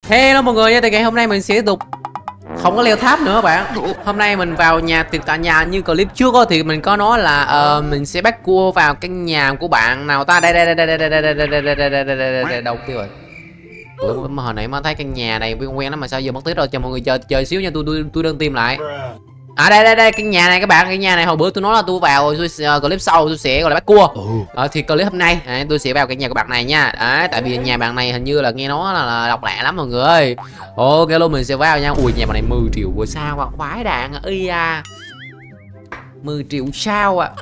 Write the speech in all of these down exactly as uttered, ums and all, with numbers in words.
Hello mọi người nha, thì ngày hôm nay mình sẽ tiếp tục không có leo tháp nữa các bạn. Hôm nay mình vào nhà tìm cả nhà như clip trước đó, thì mình có nói là uh, mình sẽ bắt cua vào căn nhà của bạn nào ta. Đây đây đây đây đây đây đây đây đây đây đây đây đây đây đâu tiêu rồi. Bữa mà hồi nãy mới thấy căn nhà này quen quen lắm mà sao giờ mất tích rồi. Cho mọi người chờ chờ xíu nha, tôi tôi tôi đơn tìm lại. À đây đây đây căn nhà này các bạn, căn nhà này hồi bữa tôi nói là tôi vào tôi, uh, clip sau tôi sẽ gọi là bắt cua. Ờ, thì clip hôm nay đấy, tôi sẽ vào căn nhà của bạn này nha. Đấy, tại vì nhà bạn này hình như là nghe nói là, là độc lạ lắm mọi người ơi. Ok luôn, mình sẽ vào nha. Ui nhà bạn này mười triệu vừa sao à, khoái đạn y à. mười triệu sao à.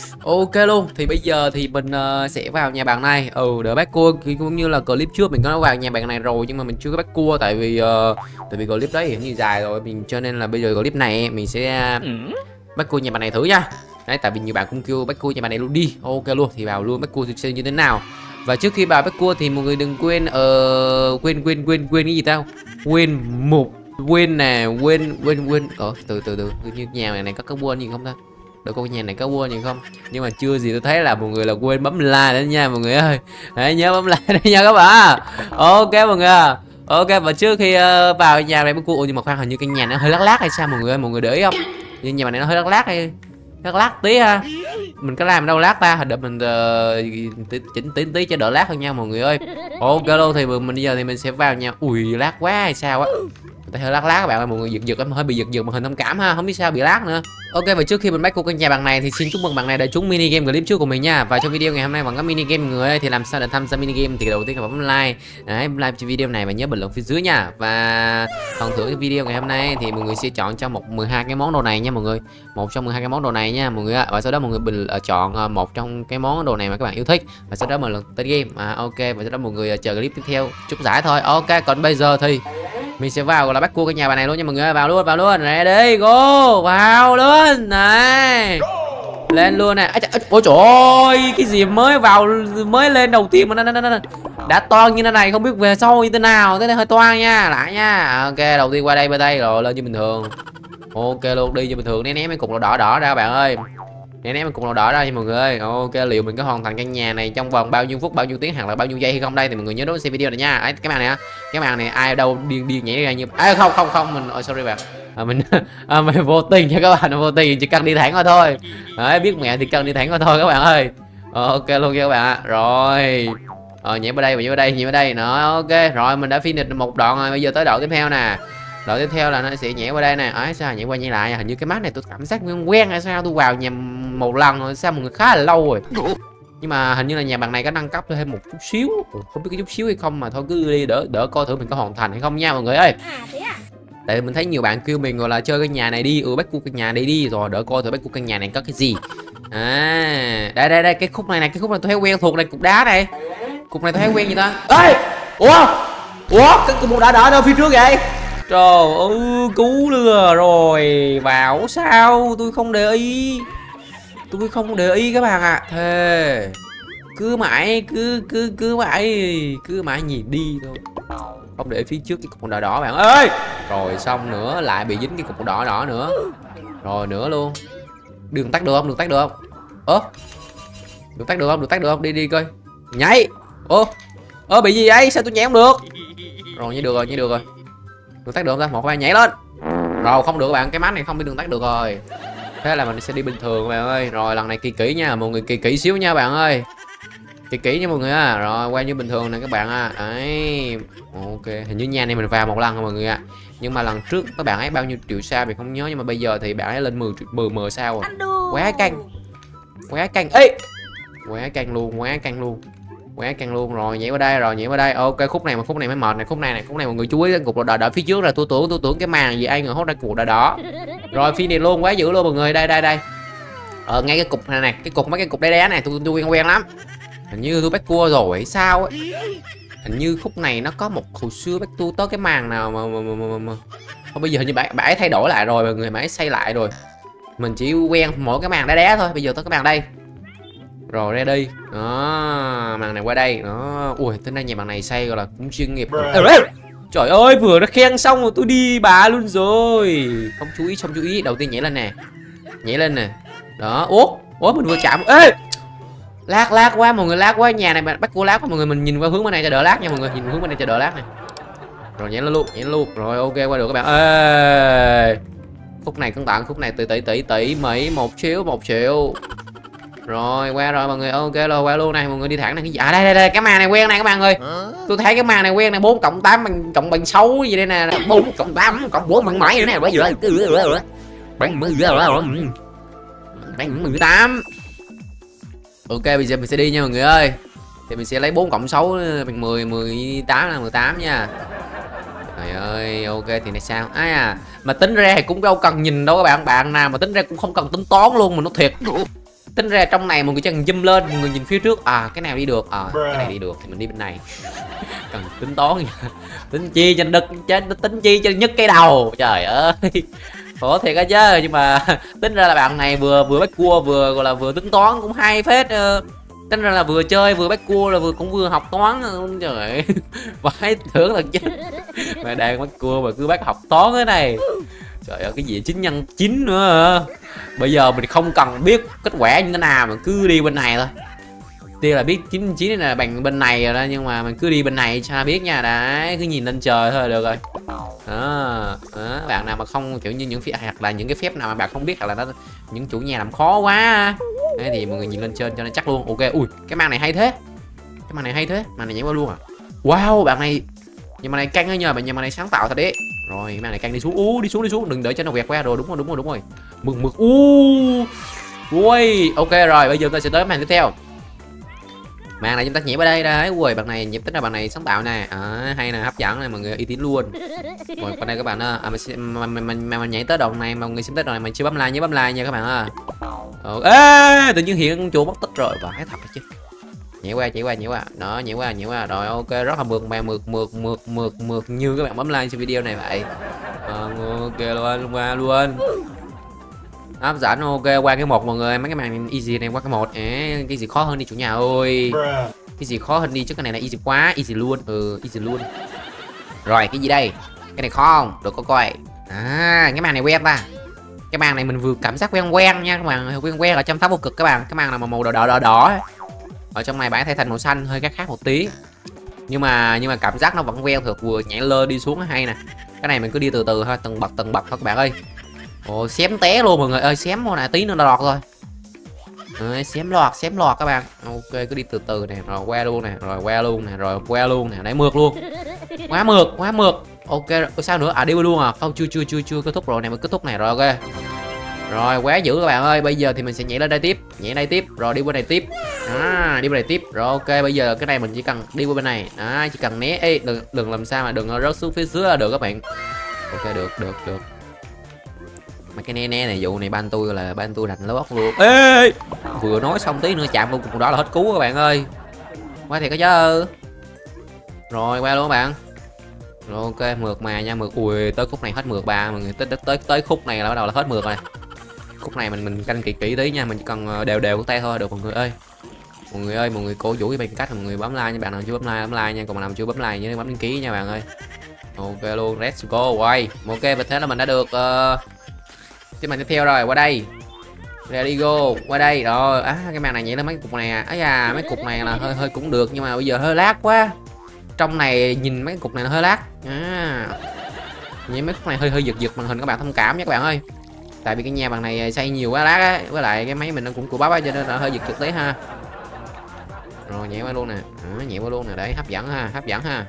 Ok luôn, thì bây giờ thì mình uh, sẽ vào nhà bạn này. Ừ, để bắt cua cũng như là clip trước mình có nói vào nhà bạn này rồi nhưng mà mình chưa có bắt cua tại vì uh, tại vì clip đấy hiện như dài rồi mình, cho nên là bây giờ clip này mình sẽ uh, bắt cua nhà bạn này thử nha. Đấy, tại vì nhiều bạn cũng kêu bắt cua nhà bạn này luôn đi. Ok luôn, thì vào luôn bắt cua thì như thế nào. Và trước khi vào bắt cua thì mọi người đừng quên uh, quên quên quên quên cái gì tao quên một quên nè quên quên quên ở uh, từ từ từ như nhà này này có có quên gì không ta. Được, con nhà này có quên gì không? Nhưng mà chưa gì tôi thấy là mọi người là quên bấm like đó nha mọi người ơi. Đấy, nhớ bấm like đó nha các bạn. Ok mọi người. Ok, và trước khi uh, vào nhà này bắt cua, nhưng mà khoan, hình như căn nhà nó hơi lắc lắc hay sao mọi người ơi, mọi người để ý không? Nhưng nhà này nó hơi lắc lắc hay lắc lắc tí ha. Mình có làm đâu lát ta, để mình uh, chỉnh tí tí cho đỡ lát hơn nha mọi người ơi. Ok luôn, thì mình bây giờ thì mình sẽ vào nhà. Ui lát quá hay sao á, thấy hơi lát lát các bạn ơi, mọi người giật giật em hơi bị giật giật màn hình thông cảm ha, không biết sao bị lát nữa. Ok, và trước khi mình bắt cua căn nhà bạn này thì xin chúc mừng bạn này đã trúng mini game clip trước của mình nha. Và trong video ngày hôm nay vẫn có mini game người ơi, thì làm sao để tham gia mini game thì đầu tiên là bấm like, đấy, like cho video này và nhớ bình luận phía dưới nha. Và phần thưởng cái video ngày hôm nay thì mọi người sẽ chọn cho một mười hai cái món đồ này nha mọi người, một trong mười hai cái món đồ này nha mọi người ạ. Và sau đó mọi người bình uh, chọn một trong cái món đồ này mà các bạn yêu thích và sau đó mình lần tới game. À, ok, và sau đó mọi người chờ clip tiếp theo chúc giải thôi. Ok, còn bây giờ thì mình sẽ vào gọi là bắt cua cái nhà bạn này luôn nha mọi người. Vào luôn, vào luôn, ready go, vào luôn này, lên luôn nè. Ôi trời ơi, cái gì mới vào mới lên đầu tiên mà nó, nó, nó đã toan như thế này, không biết về sau như thế nào. Thế này hơi toan nha, lại nha. Ok, đầu tiên qua đây bên đây rồi lên như bình thường. Ok luôn, đi như bình thường, né ném mấy cục đỏ đỏ ra bạn ơi, né ném mấy cục đỏ ra nha mọi người ơi. Ok, liệu mình có hoàn thành căn nhà này trong vòng bao nhiêu phút, bao nhiêu tiếng hoặc là bao nhiêu giây hay không đây, thì mọi người nhớ đón xem video này nha. Ấy, cái màn này á, cái màn này ai đâu điên điên nhảy ra như à, không không không mình oh, sorry bạn. À, mình à, mình vô tình nha các bạn, vô tình chỉ cần đi thẳng qua thôi. Đấy, biết mẹ thì cần đi thẳng qua thôi các bạn ơi. Ok luôn nha các bạn ạ. Rồi ờ, nhảy vào đây, nhảy vào đây, nhảy vào đây nữa. Ok rồi, mình đã finish một đoạn rồi, bây giờ tới đoạn tiếp theo nè. Đoạn tiếp theo là nó sẽ nhảy qua đây nè. Ấy sao nhảy qua nhảy lại, hình như cái map này tôi cảm giác quen quen hay sao, tôi vào nhà một lần rồi sao mọi người, khá là lâu rồi. Nhưng mà hình như là nhà bạn này có nâng cấp thêm một chút xíu, không biết cái chút xíu hay không, mà thôi cứ đi đỡ đỡ coi thử mình có hoàn thành hay không nha mọi người ơi. Tại vì mình thấy nhiều bạn kêu mình gọi là chơi cái nhà này đi, ừ bắt cua căn nhà này đi, rồi đỡ coi thử bắt cua căn nhà này có cái gì. À đây đây đây, cái khúc này này, cái khúc này tôi thấy quen thuộc này, cục đá này, cục này tôi thấy quen gì ta. Ê ủa ủa cái cục đá đỏ đâu phía trước vậy. Trời ơi, cứu lừa rồi, bảo sao tôi không để ý, tôi không để ý các bạn ạ. À. Thề cứ mãi cứ cứ cứ mãi cứ mãi nhìn đi thôi, không để phía trước cái cục đỏ đỏ bạn ơi. Rồi xong nữa, lại bị dính cái cục đỏ đỏ nữa, rồi nữa luôn. Đường tắt được không, đường tắt được không? Ơ được tắt được không, được tắt được không, đi đi coi. Nhảy. Ô ơ bị gì vậy, sao tôi nhảy không được? Rồi nhảy được rồi, nhảy được rồi. Đường tắt được không ta? Một hai nhảy lên. Rồi không được bạn, cái mắt này không bị đường tắt được rồi. Thế là mình sẽ đi bình thường bạn ơi. Rồi lần này kỳ kỹ nha, mọi người kỳ kỹ xíu nha bạn ơi. Kỳ kỹ nha mọi người à. Rồi quay như bình thường nè các bạn à. Đấy. Ok, hình như nhà này mình vào một lần rồi mọi người ạ. À. Nhưng mà lần trước các bạn ấy bao nhiêu triệu sao mình không nhớ, nhưng mà bây giờ thì bạn ấy lên mười mười mười sao rồi. Quá căng. Quá căng. Ê. Quá căng luôn, quá căng luôn. Quá căng luôn. Rồi nhảy qua đây, rồi nhảy qua đây. Ok, khúc này mà khúc này mới mệt này, khúc này này, khúc này mọi người chú ý cái cục đỏ đỏ phía trước là tôi tưởng tôi tưởng cái màn gì ai ngờ hốt ra cục đỏ đỏ. Rồi phi này luôn, quá dữ luôn mọi người. Đây đây đây. Ờ ngay cái cục này này, cái cục mấy cái cục đá đá này tôi tôi quen quen lắm. Hình như tôi bắt cua rồi hay sao ấy. Hình như khúc này nó có một hồi xưa bắt tôi tới cái màn nào mà mà, mà, mà, mà. Không, bây giờ hình như bạn bạn ấy thay đổi lại rồi mọi người, máy xây lại rồi. Mình chỉ quen mỗi cái màn đá đá thôi, bây giờ tới cái màn đây. Rồi ra đi. Đó, màn này qua đây. Đó. Ui, tới nay nhà bạn này xây gọi là cũng chuyên nghiệp. Trời ơi, vừa nó khen xong rồi tôi đi bà luôn rồi. Không chú ý, không chú ý. Đầu tiên nhảy lên nè. Nhảy lên nè. Đó, ủa, ủa mình vừa chạm. Ê! Lát lát quá mọi người, lát quá, nhà này bắt cua lát quá mọi người, mình nhìn qua hướng bên này cho đỡ lát nha mọi người, nhìn hướng bên này cho đỡ lát này. Rồi nhảy lên luôn, nhảy lên luôn. Rồi ok qua được các bạn. Ê, khúc này cẩn thận, khúc này tỷ tỷ tỷ tỷ Mỹ một triệu một triệu. Rồi qua rồi mọi người, ok rồi qua luôn này mọi người, đi thẳng này cái gì à, đây đây đây cái màn này quen này các bạn ơi. Tôi thấy cái màn này quen này, bốn cộng tám bằng cộng bằng sáu gì đây nè, bốn cộng tám cộng bốn bằng bảy nữa nè, bây giờ bằng mười bằng mười tám. Ok bây giờ mình sẽ đi nha mọi người ơi. Thì mình sẽ lấy bốn cộng sáu bằng mười, mười tám là mười tám nha. Trời ơi, ok thì này sao? Ai à, mà tính ra thì cũng đâu cần nhìn đâu các bạn, bạn nào mà tính ra cũng không cần tính toán luôn mà nó thiệt. Tính ra trong này mọi người chẳng zoom lên, mọi người nhìn phía trước, à cái nào đi được, à cái này đi được thì mình đi bên này. Cần tính toán tính chi cho đực, tính chi cho nhức cái đầu. Trời ơi. Khổ thiệt á chứ, nhưng mà tính ra là bạn này vừa vừa bắt cua vừa gọi là vừa tính toán cũng hay phết. Tính ra là vừa chơi vừa bắt cua là vừa cũng vừa học toán. Trời ơi. Vãi thưởng thật chứ. Mà đang bắt cua mà cứ bắt học toán thế này. Trời ơi, cái gì chín nhân chín nữa. Bây giờ mình không cần biết kết quả như thế nào mà cứ đi bên này thôi. Tuy là biết chín mươi chín là bằng bên này rồi đó, nhưng mà mình cứ đi bên này cho biết nha. Đấy, cứ nhìn lên trời thôi là được rồi. Đó, đó. Bạn nào mà không kiểu như những phép hoặc là những cái phép nào mà bạn không biết, hoặc là nó những chủ nhà làm khó quá, đấy thì mọi người nhìn lên trên cho nó chắc luôn. Ok, ui cái màn này hay thế, cái màn này hay thế, màn này nhảy qua luôn à. Wow, bạn này nhưng mà này căng ấy nhờ, bạn nhà mà này sáng tạo thật đấy. Rồi màn này căng đi xuống, u đi xuống đi xuống, đừng để cho nó quẹt qua. Rồi đúng rồi đúng rồi đúng rồi, mực mực u ui. Ok rồi bây giờ ta sẽ tới màn tiếp theo. Màn này chúng ta nhảy vào đây đấy. Ui bạn này nhịp tính là bạn này sáng tạo nè, à, hay là hấp dẫn này mọi người, uy tín luôn. Rồi qua đây các bạn ơi, à, mình, mình, mình, mình nhảy tới đoạn này mà mọi người xem tới đoạn này mình chưa bấm like, nhớ bấm like nha các bạn ơi. Ờ, ê, tự nhiên hiện con chuột mất tích rồi, vãi thật chứ. Nhảy qua nhảy qua nhảy qua đó, nhảy qua nhảy qua rồi ok, rất là mượt mà mượt mượt mượt mượt mượt như các bạn bấm like cho video này vậy. À, ok luôn qua luôn hấp dẫn. Ok qua cái một mọi người, mấy cái màn easy này qua cái một. À, cái gì khó hơn đi chủ nhà ơi, cái gì khó hơn đi chứ, cái này là easy quá, easy luôn. Ừ easy luôn. Rồi cái gì đây, cái này khó không được, có coi. À cái màn này quen ta, cái màn này mình vừa cảm giác quen quen nha các bạn, quen quen ở trong Tháp Vô Cực các bạn. Cái màn nào mà màu đỏ đỏ đỏ đỏ ở trong này bán thay thành màu xanh, hơi khác khác một tí, nhưng mà nhưng mà cảm giác nó vẫn quen thuộc, vừa nhảy lên đi xuống hay nè. Cái này mình cứ đi từ từ thôi, từng bậc từng bậc thôi các bạn ơi. Ồ xém té luôn mọi người ơi, xém thôi nè, tí nữa là lọt rồi. Đấy, xém lọt xém lọt các bạn. Ok cứ đi từ từ nè, rồi qua luôn nè, rồi qua luôn nè, rồi qua luôn nè, đấy mượt luôn, quá mượt quá mượt. Ok rồi sao nữa, à đi luôn à, không chưa chưa chưa chưa kết thúc rồi này, mới kết thúc này rồi. Ok rồi quá dữ các bạn ơi. Bây giờ thì mình sẽ nhảy lên đây tiếp, nhảy đây tiếp, rồi đi qua này tiếp, à, đi qua này tiếp. Rồi ok bây giờ cái này mình chỉ cần đi qua bên này, à, chỉ cần né. Ê, đừng đừng làm sao mà đừng rớt xuống phía dưới là được các bạn. Ok được được được. Mà cái né né này vụ này ban tôi là ban tôi rành lót luôn. Ê vừa nói xong tí nữa chạm vô cùng đó là hết cứu các bạn ơi, quá thiệt cái chứ. Rồi qua luôn các bạn. Rồi ok mượt mà nha, mượt. Ui tới khúc này hết mượt bà mọi người, tới tới tới khúc này là bắt đầu là hết mượt rồi. Khúc này mình mình canh kỹ kỹ tí nha, mình chỉ cần đều đều của tay thôi được mọi người ơi. Mọi người ơi mọi người cổ vũ bằng cách mọi người bấm like nha, bạn nào chưa bấm like bấm like nha, còn bạn nào chưa bấm like nhớ bấm đăng ký nha bạn ơi. Ok luôn, let's go. Quay ok và thế là mình đã được uh, cái màn tiếp theo rồi. Qua đây, ready go, qua đây rồi. À cái màn này nhảy lên mấy cục này à, ấy à mấy cục này là hơi hơi cũng được, nhưng mà bây giờ hơi lag quá. Trong này nhìn mấy cục này nó hơi lag à, nhìn mấy cục này hơi hơi giật giật màn hình, các bạn thông cảm nhé các bạn ơi. Tại vì cái nhà bằng này xây nhiều quá lag á, với lại cái máy mình nó cũng của bắp á, cho nên là hơi giật giật tí ha. Rồi nhảy qua luôn nè, à, nhảy qua luôn nè, để hấp dẫn ha, hấp dẫn ha.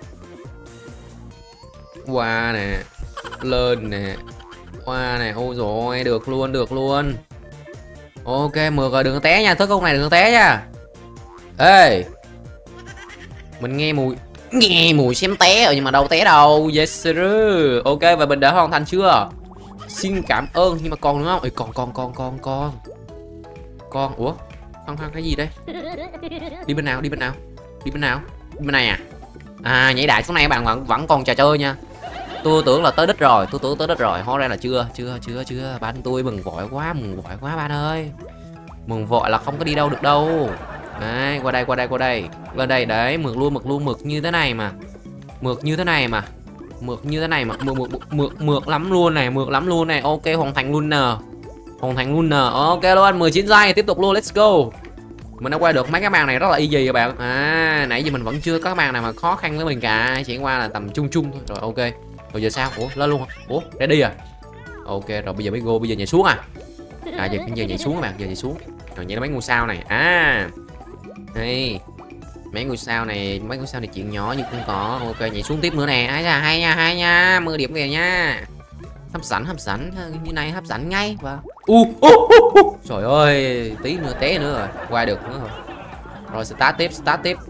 Qua nè, lên nè, qua nè, ôi rồi được luôn được luôn. Ok mượt rồi, đừng có té nha, tới khúc này đừng có té nha. Ê mình nghe mùi nghe mùi xém té rồi nhưng mà đâu té đâu. Yes sir. Ok và mình đã hoàn thành chưa, xin cảm ơn. Nhưng mà còn nữa không? Ê, còn còn còn còn con con ủa khoan khoan cái gì đây, đi bên nào đi bên nào đi bên nào đi bên này à. À nhảy đại xuống này các bạn, vẫn vẫn còn trò chơi nha. Tôi tưởng là tới đích rồi, tôi tưởng tới đích rồi, hóa ra là chưa chưa chưa chưa. Ban tôi mừng vội quá, mừng vội quá ban ơi, mừng vội là không có đi đâu được đâu. Đấy qua đây qua đây qua đây lên đây, đấy mượt luôn mượt luôn, mượt như thế này mà, mượt như thế này mà, mượt như thế này mà, mượt mượt mượt mượt lắm luôn này, mượt lắm luôn này. Ok hoàn thành luôn nè, hoàn thành luôn nè. Ok luôn, mười chín giây tiếp tục luôn, let's go. Mình đã qua được mấy cái màn này rất là easy các bạn. À nãy giờ mình vẫn chưa có cái màn nào mà khó khăn với mình cả, chỉ qua là tầm chung chung thôi. Rồi ok. Rồi giờ sao? Ủa lên luôn hả? Ủa để đi à? Ok rồi bây giờ mới go, bây giờ nhảy xuống à? À giờ giờ nhảy xuống các bạn, giờ nhảy xuống. Rồi nhảy mấy ngôi sao này. À. Đây. Mấy ngôi sao này, mấy ngôi sao này chuyện nhỏ nhưng cũng có. Ok nhảy xuống tiếp nữa nè. Ai da hay nha, hay nha, mười điểm kìa nha. Hấp dẫn, hấp dẫn như này hấp dẫn ngay và u uh, uh, uh, uh. Trời ơi, tí nữa té nữa rồi, qua được nữa rồi. Rồi start tiếp, start tiếp.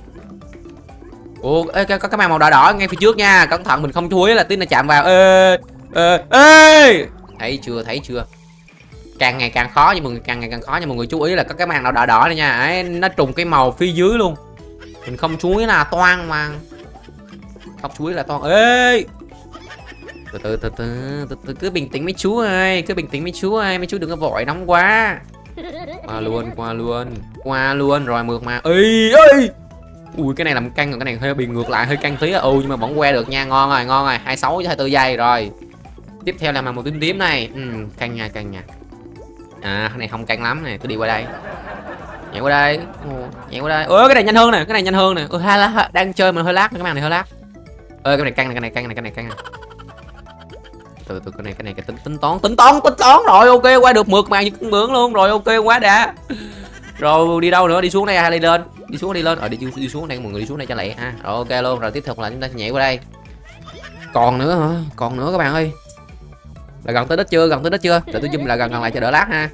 Ủa, ê, có cái màn màu đỏ đỏ ngay phía trước nha, cẩn thận mình không chú ý là tí nó chạm vào. Ê, ê, ê. Thấy chưa, thấy chưa? Càng ngày càng khó, nhưng mọi người càng ngày càng khó, nhưng mọi người chú ý là có cái màn màu đỏ đỏ này nha. Ấy, nó trùng cái màu phía dưới luôn. Mình không chú ý là toan mà. Không chú ý là toan. Ê. Từ từ từ từ từ từ cứ bình tĩnh mấy chú ơi, cứ bình tĩnh mấy chú ơi, mấy chú đừng có vội nóng quá. Qua luôn, qua luôn, qua luôn rồi mượt mà. Ê ơi. Ui cái này làm căng rồi, cái này hơi bị ngược lại, hơi căng tí. Ừ nhưng mà vẫn que được nha, ngon rồi, ngon rồi. hai mươi sáu với hai mươi tư giây rồi. Tiếp theo là màn màu tím tím này. Ừ, căng nha, căng nha. À cái này không căng lắm này, cứ đi qua đây. Nhảy qua đây. Nhảy qua đây. Ơ cái này nhanh hơn nè, cái này nhanh hơn nè. Ừ hai lá đang chơi mà hơi lát, cái màn này hơi lát. Ơ cái này căng này, cái này căng này, cái này căng này. Từ từ cái này cái này cái tính tính toán tính toán tính toán rồi. Ok qua được mượt mà như con bướm luôn rồi. Ok quá đã. Rồi đi đâu nữa, đi xuống đây hay đi lên? Đi xuống đi lên. Rồi đi đi xuống đây, mọi người đi xuống đây cho lẹ ha. Rồi ok luôn. Rồi tiếp tục là chúng ta sẽ nhảy qua đây. Còn nữa hả? Còn nữa các bạn ơi. Là gần tới đích chưa? Gần tới đích chưa? Để tôi zoom là gần gần lại cho đỡ lát ha.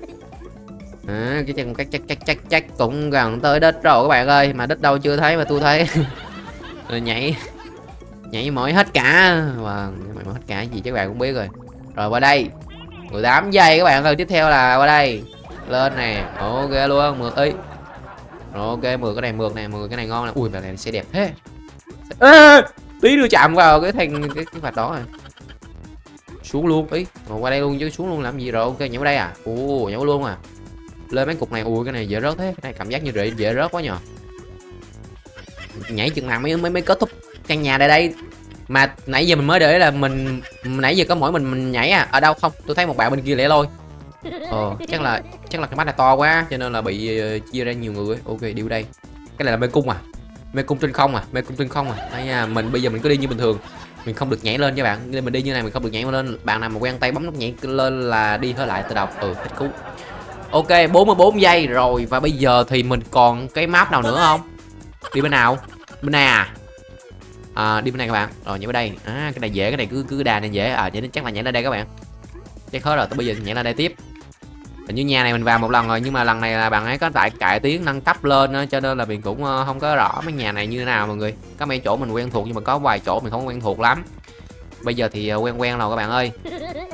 À, cái chân chắc chắc chắc chắc chắc cũng gần tới đích rồi các bạn ơi, mà đích đâu chưa thấy mà tôi thấy. Rồi nhảy nhảy mỏi hết cả. Vâng, mỏi hết cả gì chắc bạn cũng biết rồi. Rồi qua đây. mười tám giây các bạn ơi, tiếp theo là qua đây. Lên nè. Ok luôn, mượt ý. Rồi ok, mượt cái này mượt nè, mượt cái này ngon nè. Ui bạn này sẽ đẹp thế. Ê, tí đưa chạm vào cái thành cái cái vạch đó rồi. Xuống luôn ý, rồi qua đây luôn chứ xuống luôn làm gì. Rồi ok nhảy qua đây à. Ồ nhảy luôn à. Lên mấy cục này. Ui cái này dễ rớt thế, cái này cảm giác như dễ, dễ rớt quá nhờ. Nhảy chừng nào mới mới mới kết thúc căn nhà đây đây. Mà nãy giờ mình mới để ý là mình nãy giờ có mỗi mình mình nhảy à. Ở đâu không, tôi thấy một bạn bên kia lẻ loi. Ờ chắc là chắc là cái mắt này to quá cho nên là bị uh, chia ra nhiều người. Ok đi đây. Cái này là mê cung à, mê cung trên không à, mê cung trên không à. Đây nha, mình bây giờ mình cứ đi như bình thường, mình không được nhảy lên cho bạn, nên mình đi như này mình không được nhảy lên. Bạn nào mà quen tay bấm nút nhảy lên là đi hơi lại từ đầu. Ừ thích cú. Ok bốn mươi bốn giây rồi, và bây giờ thì mình còn cái map nào nữa không? Đi bên nào? Bên này à? À đi bên này các bạn. Rồi nhảy vào đây. À cái này dễ, cái này cứ cứ đà này dễ. À vậy nên chắc là nhảy lên đây các bạn. Chắc khó rồi, tới bây giờ nhảy lên đây tiếp. Hình như nhà này mình vào một lần rồi, nhưng mà lần này là bạn ấy có tại cải tiến nâng cấp lên đó, cho nên là mình cũng không có rõ mấy nhà này như thế nào mọi người. Có mấy chỗ mình quen thuộc nhưng mà có vài chỗ mình không quen thuộc lắm. Bây giờ thì quen quen rồi các bạn ơi.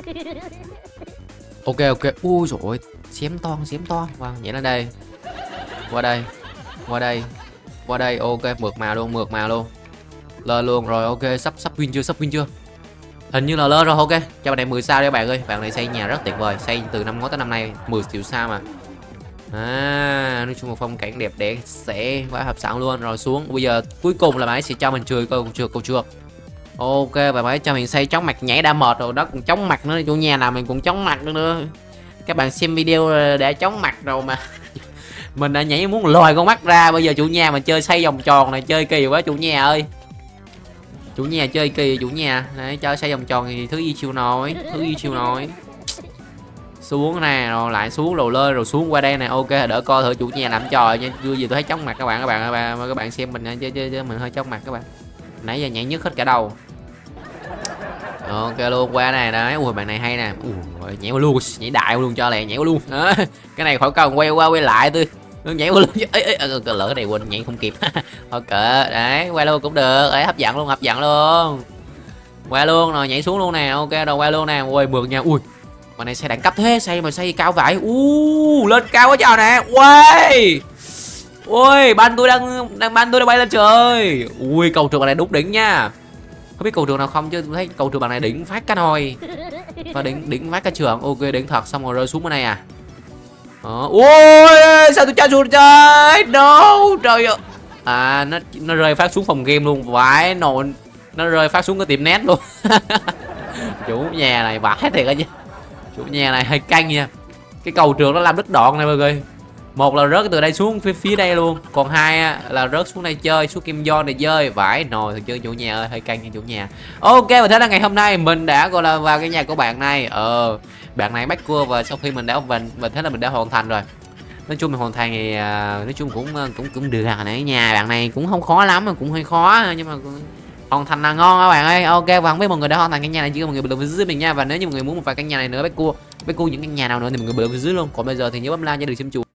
Ok ok. Ui dồi ôi, xém toan xém toan. Vâng nhảy lên đây. Qua đây. Qua đây. Qua đây. Ok mượt mà luôn, mượt mà luôn. Lên luôn rồi. Ok sắp sắp win chưa, sắp win chưa? Hình như là lên rồi. Ok cho bạn này mười sao đi các bạn ơi. Bạn này xây nhà rất tuyệt vời, xây từ năm ngoái tới năm nay mười triệu sao mà. À nói chung một phong cảnh đẹp đẽ sẽ quá hợp sẵn luôn. Rồi xuống bây giờ cuối cùng là bạn ấy sẽ cho mình chơi câu trượt câu trượt. Ok và bạn ấy cho mình xây chóng mặt, nhảy đã mệt rồi đó còn chóng mặt nữa. Chủ nhà nào mình cũng chóng mặt nữa nữa. Các bạn xem video để chóng mặt rồi mà. Mình đã nhảy muốn lòi con mắt ra. Bây giờ chủ nhà mà chơi xây vòng tròn này chơi kỳ quá chủ nhà ơi. Chủ nhà chơi kỳ chủ nhà. Đấy chơi xây vòng tròn thì thứ gì chịu nổi, thứ gì chịu nổi. Xuống nè, rồi lại xuống rồi lên rồi xuống qua đây nè. Ok đỡ coi thử chủ nhà làm trò nha. Chưa gì tôi thấy chóng mặt các bạn, các bạn các bạn, các bạn xem mình chứ, chứ, chứ mình hơi chóng mặt các bạn. Nãy giờ nhảy nhức hết cả đầu. Ok luôn qua này đấy. Ui bạn này hay nè. Ui nhảy luôn, nhảy đại luôn cho lẹ, nhảy luôn. Đó. Cái này khỏi cần quay qua quay lại tôi. Nhảy qua luôn. Ê, ê, ê, lỡ cái này quên nhảy không kịp. Ok đấy quay luôn cũng được. Đấy hấp dẫn luôn, hấp dẫn luôn. Qua luôn rồi nhảy xuống luôn nè. Ok rồi qua luôn nè. Ui mượt nha. Ui mà này xây đẳng cấp thế, xây mà xây cao vậy. U lên cao quá trời nè. Ui ui banh tôi đang đang banh tôi đang bay lên trời. Ui cầu trường này đúng đỉnh nha. Không biết cầu trường nào không chứ tôi thấy cầu trường bạn này đỉnh phát cá nồi. Và đỉnh đỉnh phát cá trường. Ok đỉnh thật. Xong rồi rơi xuống bên này à. Đó. Ui sao tôi cho xuống trời. No trời ơi. À nó nó rơi phát xuống phòng game luôn. Vãi nồi. Nó rơi phát xuống cái tiệm net luôn. Chủ nhà này vãi thiệt á chứ. Chủ nhà này hơi căng nha. Cái cầu trường nó làm đứt đoạn này mọi người. Một là rớt từ đây xuống phía phía đây luôn, còn hai á, là rớt xuống đây chơi, xuống Kim John này chơi. Vãi nồi thật chơi chủ nhà ơi, hơi căng nha chủ nhà. Ok, và thế là ngày hôm nay mình đã gọi là vào cái nhà của bạn này. Ờ bạn này bắt cua, và sau khi mình đã mình mình thấy là mình đã hoàn thành rồi. Nói chung là hoàn thành thì nói chung cũng cũng cũng được à. Này nhà bạn này cũng không khó lắm mà cũng hơi khó, nhưng mà hoàn thành là ngon các bạn ơi. Ok, và không biết mọi người đã hoàn thành căn nhà này chưa, mọi người bình luận phía dưới mình nha. Và nếu như mọi người muốn một vài căn nhà này nữa, bắt cua bắt cua những căn nhà nào nữa thì mọi người bình luận phía dưới luôn. Còn bây giờ thì nhớ bấm like cho được xem chuột.